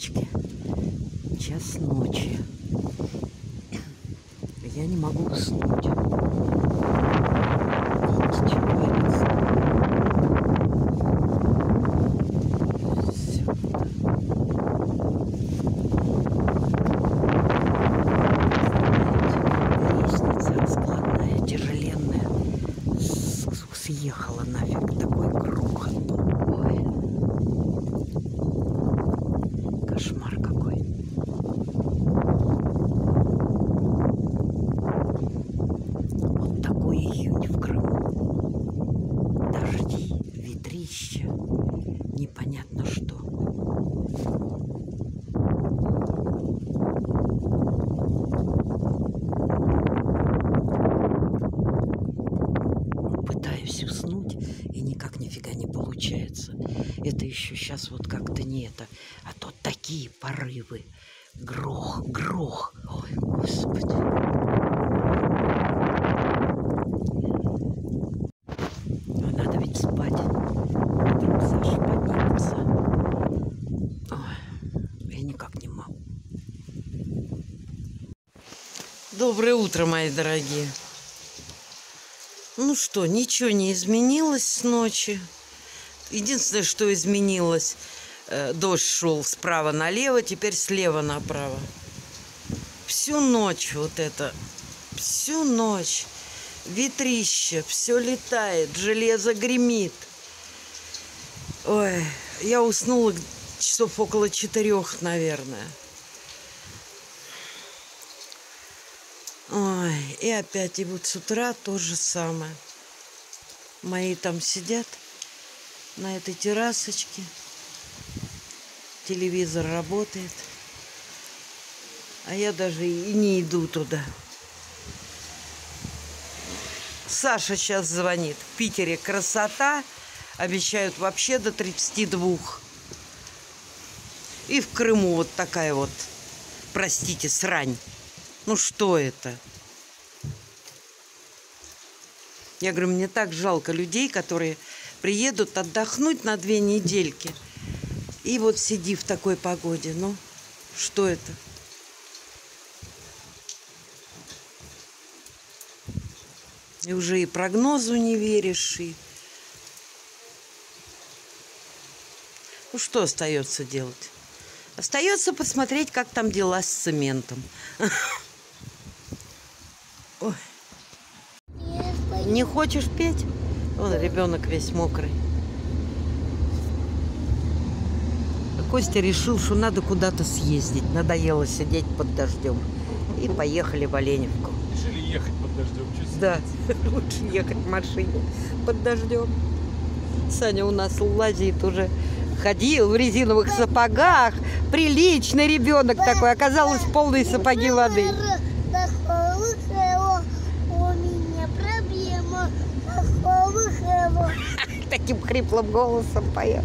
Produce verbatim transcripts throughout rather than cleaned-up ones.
девочки, час ночи. Я не могу уснуть. Видите, что творится? Сюда. Лестница раскладная, тяжеленная. Съехала нафиг, такой грохот. Ой. Кошмар какой. Вот такой июнь в Крыму. Дожди, ветрища, непонятно что. Пытаюсь уснуть, и никак нифига не получается. Это еще сейчас вот как-то не это, а то такие порывы. Грох, грох. Ой, Господи. Надо ведь спать. Вдруг Саша поднимется. Ой, я никак не могу. Доброе утро, мои дорогие. Ну что, ничего не изменилось с ночи. Единственное, что изменилось, э, дождь шел справа налево, теперь слева направо. Всю ночь вот это, всю ночь ветрище, все летает, железо гремит. Ой, я уснула часов около четырех, наверное. Ой, и опять, и вот с утра то же самое. Мои там сидят на этой террасочке. Телевизор работает. А я даже и не иду туда. Саша сейчас звонит. В Питере красота. Обещают вообще до тридцати двух. И в Крыму вот такая вот, простите, срань. Ну что это? Я говорю, мне так жалко людей, которые приедут отдохнуть на две недельки. И вот сиди в такой погоде. Ну, что это? И уже и прогнозу не веришь. И... Ну, что остается делать? Остается посмотреть, как там дела с цементом. Ой. Не хочешь петь? Вон ребенок весь мокрый. Костя решил, что надо куда-то съездить. Надоело сидеть под дождем. И поехали в Оленевку. Решили ехать под дождем. Да, лучше ехать в машине под дождем. Саня у нас лазит уже. Ходил в резиновых сапогах. Приличный ребенок такой. Оказалось, полные сапоги воды. Таким хриплым голосом поем.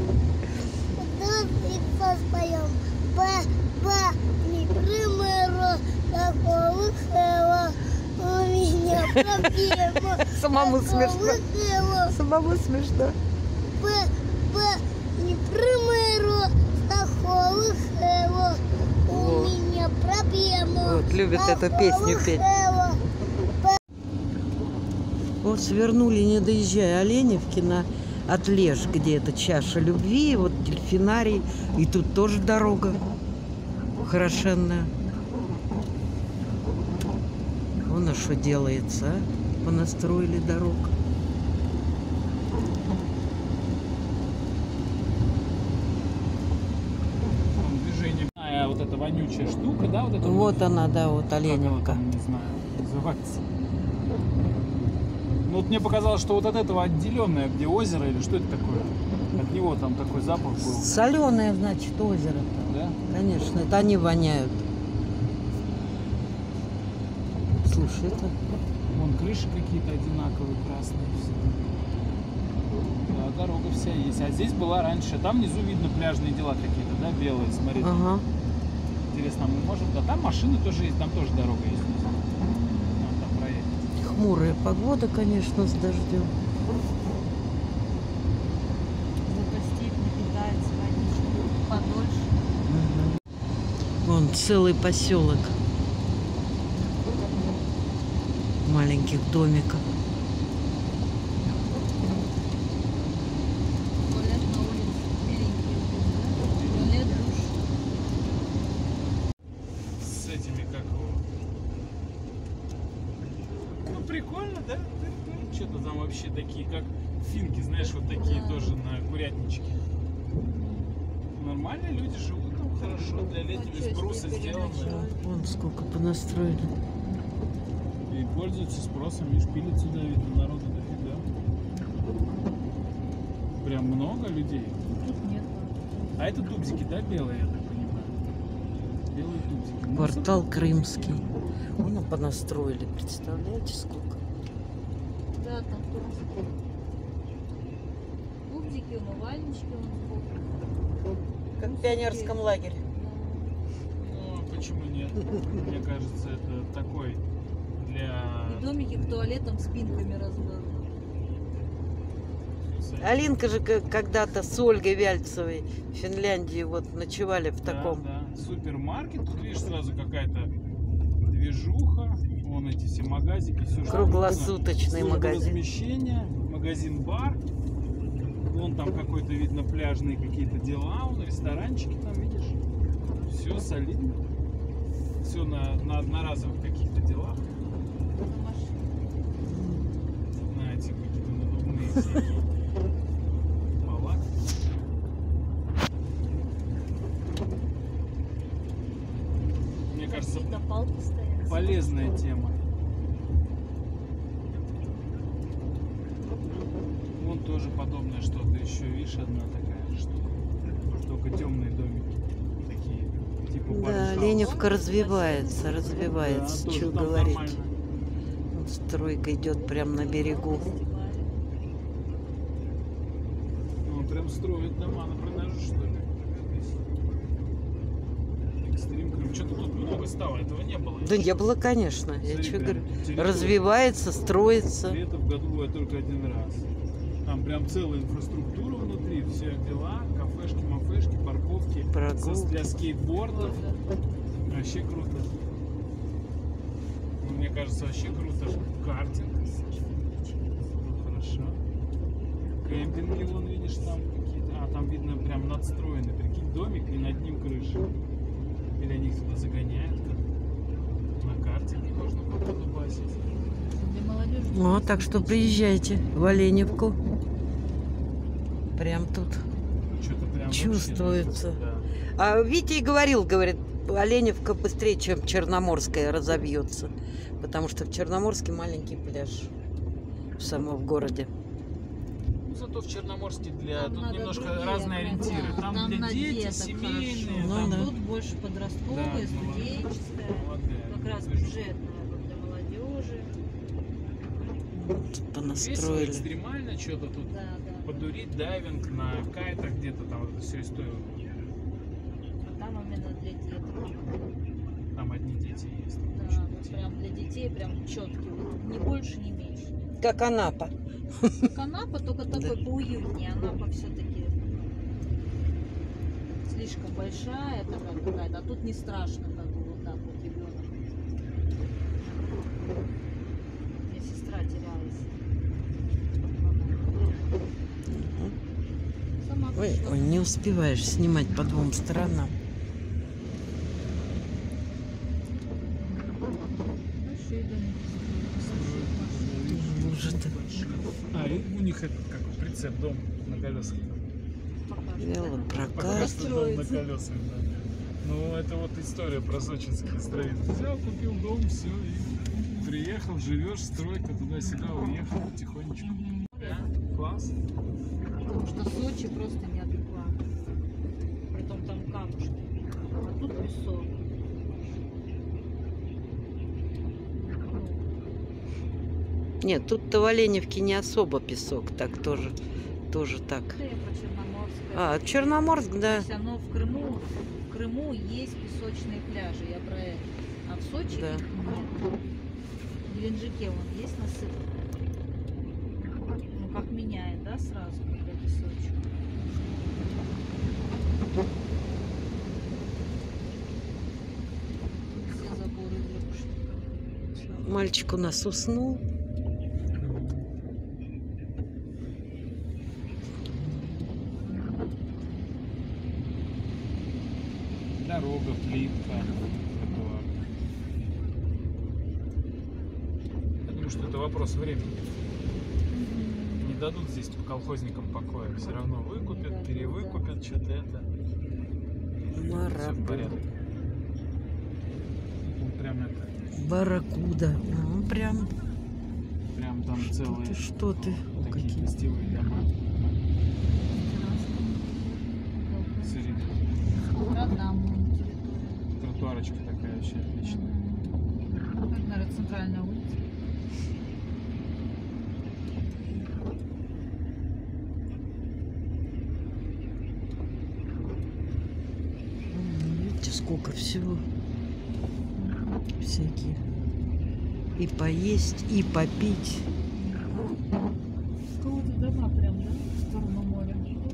Самому смешно. Самому смешно. Вот, любит эту песню петь. Вот свернули, не доезжая Оленевки, на Отлеж, где это чаша любви, вот дельфинарий, и тут тоже дорога хорошенная. Вон, а что делается, а? Понастроили дорог. Движение. А вот эта вонючая штука, да? Вот, это Вот она, да, вот Оленевка. Там, не знаю, называется. Ну, вот мне показалось, что вот от этого отделенное, где озеро или что это такое? От него там такой запах был. Соленое, значит, озеро-то. Да? Конечно, это они воняют. Слушай, это... Вон крыши какие-то одинаковые, красные все. Да, дорога вся есть. А здесь была раньше. Там внизу видно пляжные дела какие-то, да, белые, смотри. Ага. Интересно, мы можем... Да, там машины тоже есть, там тоже дорога есть внизу. Надо там проехать. Хмурая погода, конечно, с дождем. Зато степь не питается, водичка подольше. Угу. Вон целый поселок маленьких домиков. Туалет на улице, беленький. Туалет, душ. С этими, как его. Ну, прикольно, да? Что-то там вообще такие, как финки, знаешь, вот такие Да. тоже на курятничке. Нормально люди живут там хорошо, для летнего чё, из бруса себе сделано. переночевать? Вон сколько понастроили. И пользуются спросом, видишь, пилят сюда, видно, народу дофига. Прям много людей. Тут нет. А это тубзики, да, белые, я так понимаю? Белые тубзики. Ну, Квартал Крымский. Вон понастроили, представляете, сколько? Да, там тоже. Клубзики, умывальнички вон сбоку. Как в пионерском лагере. Ну, а почему нет? Мне кажется, это такой для... И домики к туалетам спинками разложены. Алинка же к- когда-то с Ольгой Вяльцевой в Финляндии вот ночевали в Да, таком. да. Супермаркет, тут видишь сразу какая-то движуха, вон эти все магазики, все Круглосуточный магазин. размещение, магазин-бар, вон там какой-то, видно, пляжные какие-то дела, вон ресторанчики там, видишь, все солидно, все на, на одноразовых каких-то делах, На машине. на эти какие-то надувные всякие палатки. Мне кажется, Какие-то палки стоят. полезная тема. Вон тоже подобное что-то еще, видишь, одна такая штука. Только темные домики. Такие, типа Да, барнхаус. Леневка развивается, Да, развивается, тоже что там говорить. нормально. Вот стройка идет прямо на берегу. Ну, прям строят дома на продажу, что ли? Экстрим Крым. Что-то тут много стало, этого не было. Да не было, конечно. Я Смотри, что прям говорю, территория. развивается, строится. Лето в году бывает только один раз. Там прям целая инфраструктура внутри, все дела, кафешки, мафешки, парковки, Прогулки. со- для скейтбордов. Вообще круто. Ну, мне кажется, вообще круто. Картинг. Ну, хорошо. Кемпинги, вон видишь, там какие-то. А, там видно прям надстроенный. Прикинь, домик и над ним крыша. Или они их туда загоняют как? На картинге можно подубасить. Для молодежи. Ну, так что приезжайте в Оленевку. Прям тут. Что-то прям Чувствуется. вообще, да. А Витя и говорил, говорит, Оленевка быстрее, чем Черноморская разобьется. Потому что в Черноморске маленький пляж. Само в городе. Ну, зато в Черноморске для Там тут надо немножко другие разные ориентиры. ориентиры. Там, Там для на дети, деток семейные. хорошо. там Ну да. Тут больше подростковая, Да, студенческая. молодая. Как раз Движуха. бюджетная вот для молодежи. Тут Весело, понастроили. экстремально что-то тут. Да, да. Подурить, дайвинг на кайтах где-то там вот это все и стоило. А там именно для деток. Там одни дети есть. там Да, куча вот детей. прям для детей прям четкий. Вот, ни больше, ни меньше. Как Анапа. Как Анапа, только такой поуютнее. Анапа все-таки слишком большая такая какая-то, а тут не страшно, как бы вот так вот ребенок. У меня сестра терялась. Сама Ой, пришла. ой, не успеваешь снимать по двум сторонам. Большие домики строят. Уже ты А, и у них этот, как прицеп, дом на колесах. велопрокат. Пока что дом на Построится. колесах, да. Ну, это вот история про сочинские строители. Взял, купил дом, все, и приехал, живешь, стройка, туда-сюда, уехал потихонечку. Да? Класс. Потому что Сочи просто неадекватно. Притом там камушки. А тут песок. Нет, тут-то в Оленевке не особо песок, так тоже, тоже так. Это я про Черноморское. А, Черноморск, То да. есть оно в Крыму, в Крыму есть песочные пляжи, я про это. А в Сочи Да. нет. В Геленджике вон есть насыпь. Ну как меняет, да, сразу, когда песочек. Мальчик у нас уснул. Дорога, плитка, тротуар. Я думаю, что это вопрос времени. Не дадут здесь колхозникам покоя. Все равно выкупят, перевыкупят, что-то это. Все в порядке. Ну, прям это. Барракуда. Ну, прям. Прям там целые. Что ты? Такие Какие? гостевые дома. Смотри, Родному территорию. тротуарочка такая вообще отличная. Как, наверное, центральная улица. Видите, сколько всего. Всякие. И поесть, и попить. Кого-то дома прям, да? В сторону моря.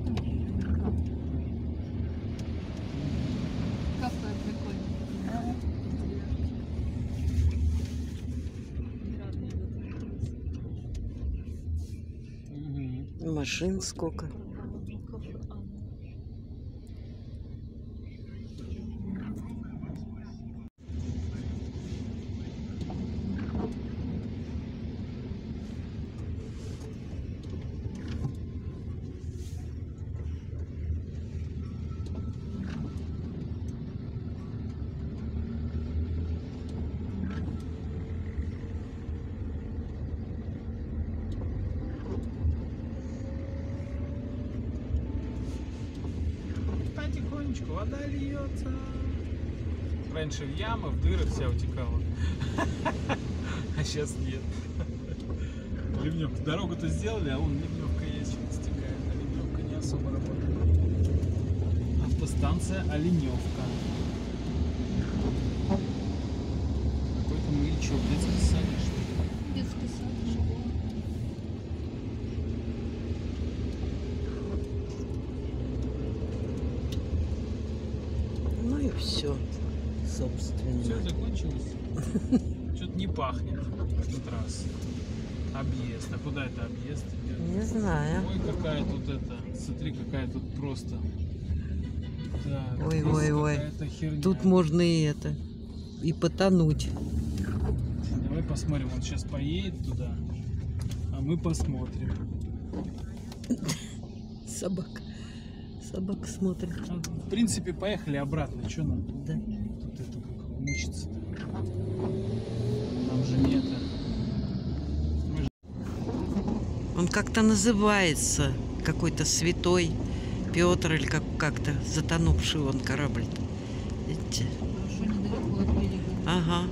Кафе прикольное. Угу. Машин сколько. Потихонечку вода льется. Раньше в ямы, в дыры вся утекала. А сейчас нет. Ливневка. Дорогу-то сделали, а вон ливневка есть, что-то стекает. А ливневка не особо работает. Автостанция Оленевка. Какой-то маячок. Детский садик, что ли? Детский сад, школа. Ну и все, собственно. Все закончилось. Что-то не пахнет в этот раз. Объезд. А куда это объезд идет? Не знаю. Ой, какая тут это. Смотри, какая тут просто. Так, Ой, здесь ой, ой. какая-то херня. Тут можно и это, и потонуть. Давай посмотрим. Он сейчас поедет туда, а мы посмотрим. Собака. Собака смотрит. А, В принципе, поехали обратно. Что нам тут, Да. тут это как мучиться-то? Нам же не это. Мы же... Он как-то называется, какой-то святой Петр или как- как-то затонувший он корабль. Видите? Хорошо, недалеко от берега. Ага.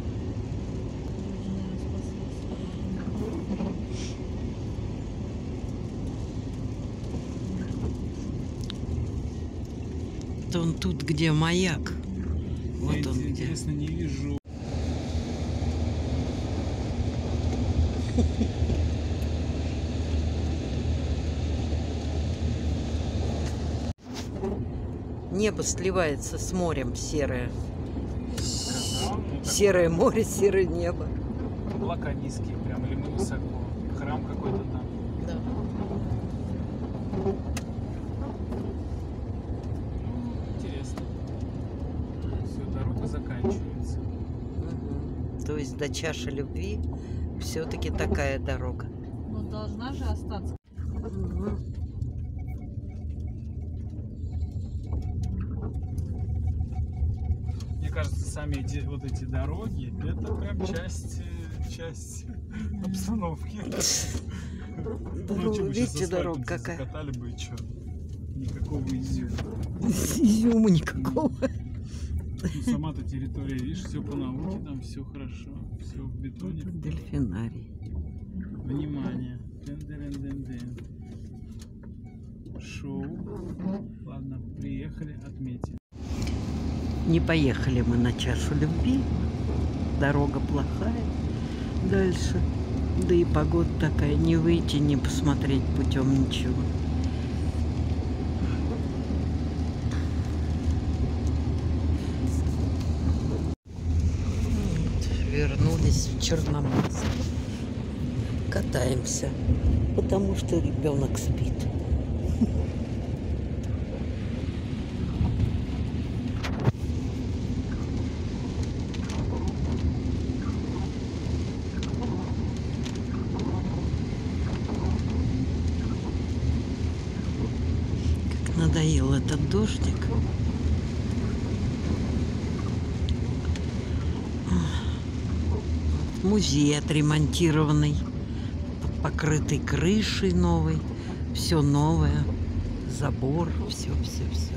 Это он тут, где маяк. Вот Я, он где. интересно, не вижу. Небо сливается с морем серое. Сказал, ну, так Серое море, серое небо. облака низкие, прям или мы высоко. Храм какой-то там. Да. Ну, интересно. Все, дорога заканчивается. Мгм. То есть до чаши любви все-таки такая дорога. Но должна же остаться. Мгм. Мне кажется, сами эти, вот эти дороги, это прям часть, э, часть обстановки. Ну, чё, мы щас видите, асфальтом дорога здесь какая. закатали бы и что? Никакого изюма. Изюма никакого. Ну, сама-то территория, видишь, все по науке, там все хорошо, все в бетоне. Дельфинарий. Внимание. Дэн-дэн-дэн-дэн. Шоу. Ладно, приехали, отметим. Не поехали мы на чашу любви. Дорога плохая. Дальше. Да и погода такая. Не выйти, не посмотреть путем ничего. Вот, вернулись в Черноморск. Катаемся, потому что ребенок спит. Как надоел этот дождик. Музей отремонтированный, покрытый крышей новой, все новое, забор, все, все, все.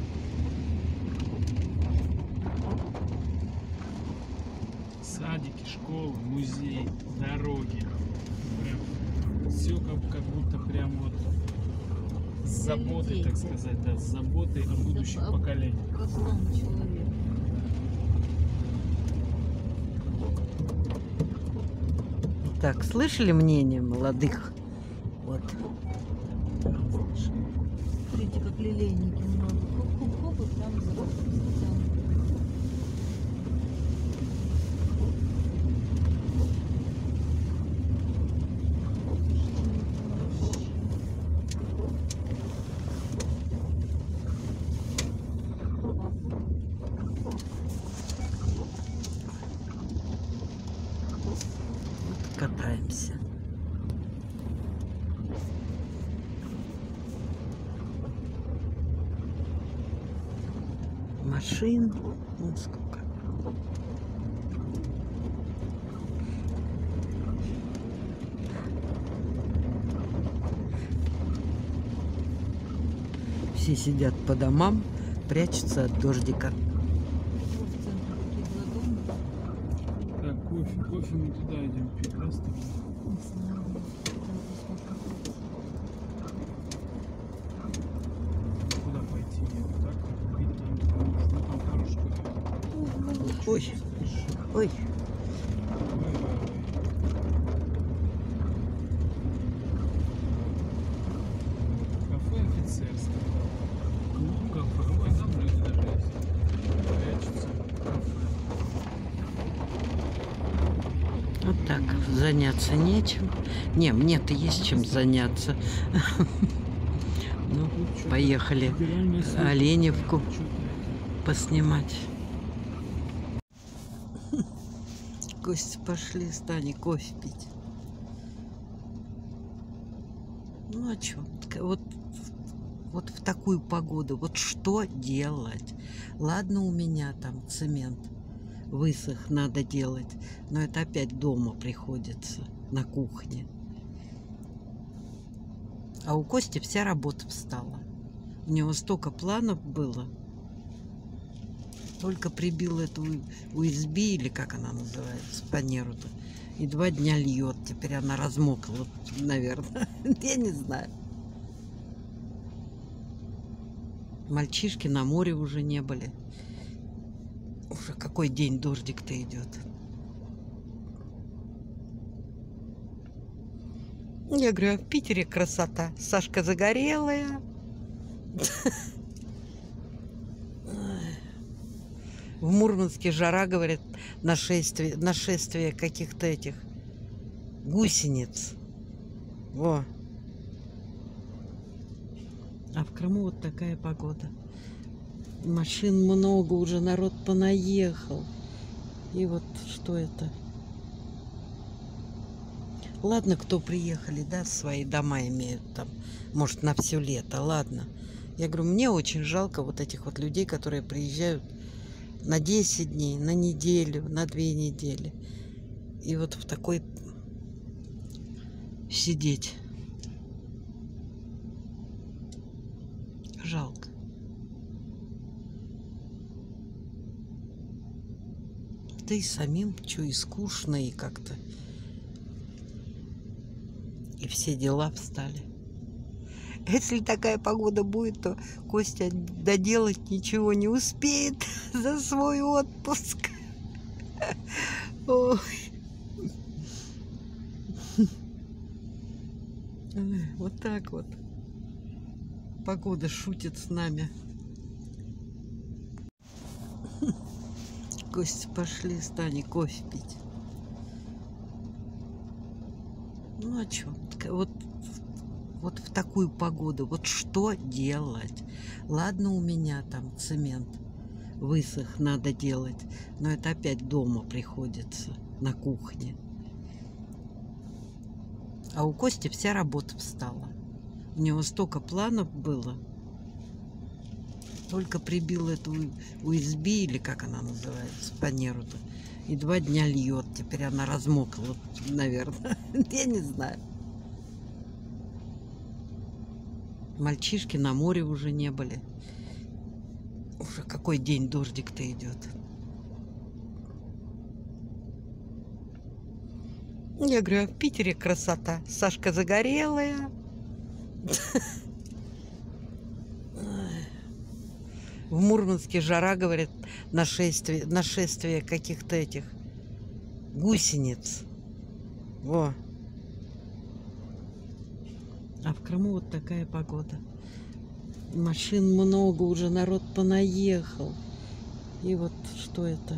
Садики, школы, музей, дороги. Прям все как, как будто прям вот с заботой, людей. так сказать, да, с заботой о будущих Да, поколениях. Как злому человеку. Так, слышали мнение молодых? Вот. Смотрите, как лилейники много. Хоп-хоп-хоп, и прям заросли цветами. Катаемся. Машин, вот сколько. Все сидят по домам, прячутся от дождика. В центре какие-то дома. Так, кофе, кофе мы туда идем пить, да, с тобой? Не знаю. Там посмотрим. Куда пойти? Нет, так, пить там, потому что там хороший кофе. Ой, ой, Кафе офицерское. Ну, кафе. Ой, там люди даже есть. Прячутся. Кафе. вот так, заняться нечем. Не, мне-то есть чем заняться. Ну, Тут что-то поехали федеральная служба. Оленевку Что-то поснимать. Гости пошли с Таней кофе пить. Ну а что? Вот, вот в такую погоду, вот что делать? Ладно, у меня там цемент высох, надо делать, но это опять дома приходится, на кухне. А у Кости вся работа встала. У него столько планов было. Только прибил эту ю эс би, или как она называется, фанеру-то. И два дня льет. Теперь она размокла, наверное. Я не знаю. Мальчишки на море уже не были. Уже какой день дождик-то идет. Я говорю, а в Питере красота. Сашка загорелая. В Мурманске жара, говорят, нашествие, нашествие каких-то этих гусениц. Во. А в Крыму вот такая погода. Машин много, уже народ понаехал. И вот что это? Ладно, кто приехали, да, свои дома имеют там, может, на все лето, ладно. Я говорю, мне очень жалко вот этих вот людей, которые приезжают на десять дней, на неделю, на две недели. И вот в такой сидеть. Жалко. Да и самим, что и скучно, и как-то. И все дела встали. Если такая погода будет, то Костя доделать ничего не успеет за свой отпуск. Ой. Вот так вот. Погода шутит с нами. Гости пошли с Таней кофе пить. Ну а что? Вот, вот в такую погоду, вот что делать? Ладно, у меня там цемент высох, надо делать, но это опять дома приходится, на кухне. А у Кости вся работа встала. У него столько планов было. Только прибил эту ю эс би, или как она называется, фанеру-то. И два дня льет. Теперь она размокла, наверное. Я не знаю. Мальчишки на море уже не были. Уже какой день дождик-то идет. Я говорю, а в Питере красота. Сашка загорелая. В Мурманске жара, говорят, нашествие, нашествие каких-то этих гусениц. Во. А в Крыму вот такая погода. Машин много, уже народ понаехал. И вот что это?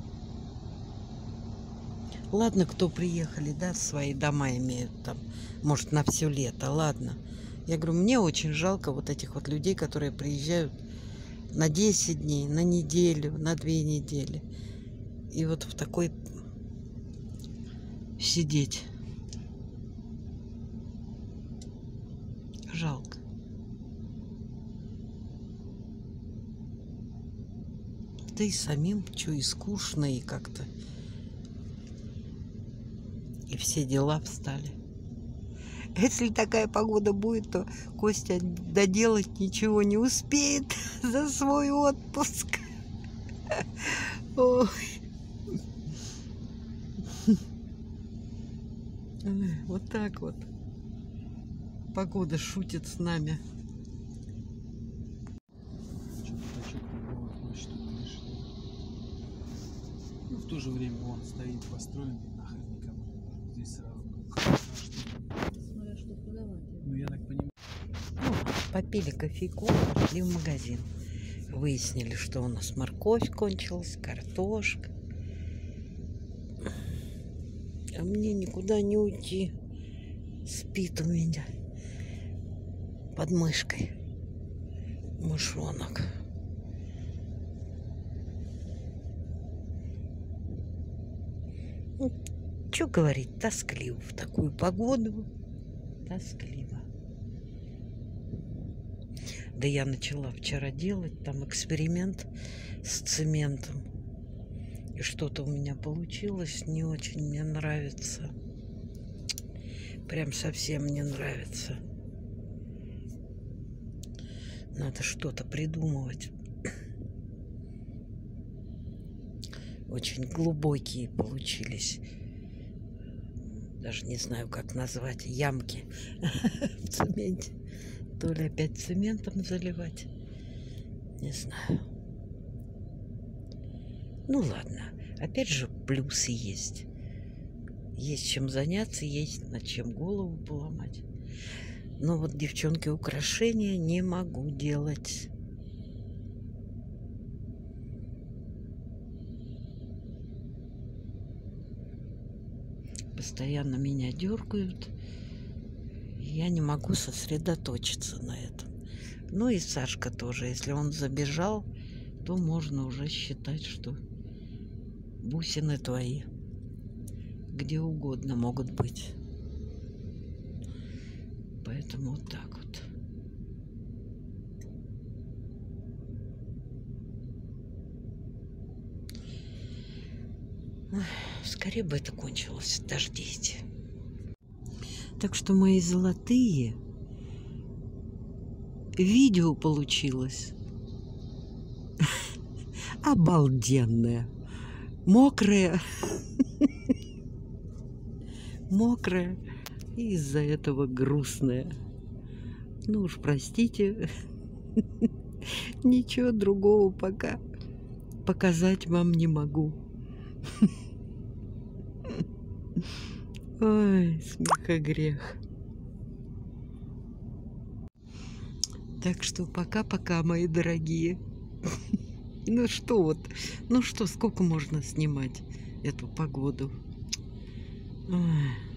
Ладно, кто приехали, да, свои дома имеют там, может, на все лето, ладно. Я говорю, мне очень жалко вот этих вот людей, которые приезжают на десять дней, на неделю, на две недели. И вот в такой сидеть. Жалко. Да и самим, что, и скучно, и как-то. И все дела встали. Если такая погода будет, то Костя доделать ничего не успеет за свой отпуск. Ой. Вот так вот. Погода шутит с нами. Ну, в то же время он стоит построен, нахрен никому не нужен. Здесь сразу. Смотря что продавать. Ну, я так понимаю. Ну, попили кофейку, пошли в магазин. Выяснили, что у нас морковь кончилась, картошка. А мне никуда не уйти. Спит у меня под мышкой мышонок. Ну, что говорить, тоскливо в такую погоду. Тоскливо. Да я начала вчера делать там эксперимент с цементом. И что-то у меня получилось, не очень мне нравится. Прям совсем не нравится. Надо что-то придумывать. Очень глубокие получились. Даже не знаю, как назвать. Ямки в цементе. То ли опять цементом заливать. Не знаю. Ну ладно. Опять же плюсы есть. Есть чем заняться, есть над чем голову поломать. Но вот, девчонки, украшения не могу делать. Постоянно меня дергают. Я не могу сосредоточиться на этом. Ну и Сашка тоже. Если он забежал, то можно уже считать, что бусины твои. Где угодно могут быть. Поэтому вот так вот. Ой, скорее бы это кончилось. Дождите. Так что, мои золотые, видео получилось обалденное. Мокрое. Мокрое. И из-за этого грустное. Ну уж простите. Ничего другого пока показать вам не могу. Ой, смех и грех. Так что пока-пока, мои дорогие. Ну что вот, ну что, сколько можно снимать эту погоду? Ой.